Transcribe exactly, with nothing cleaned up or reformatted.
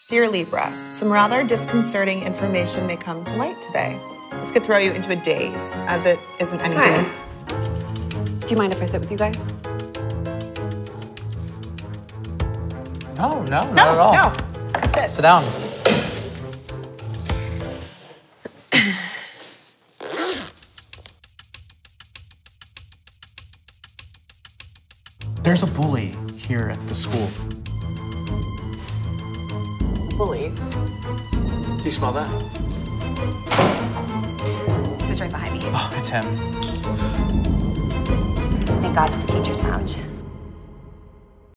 Dear Libra, some rather disconcerting information may come to light today. This could throw you into a daze, as it isn't anything. Hi. Do you mind if I sit with you guys? No, no, not no, at all. No, that's it. Sit down. There's a bully here at the school. Bully. Do you smell that? He was right behind me. Oh, it's him. Thank God for the teacher's lounge.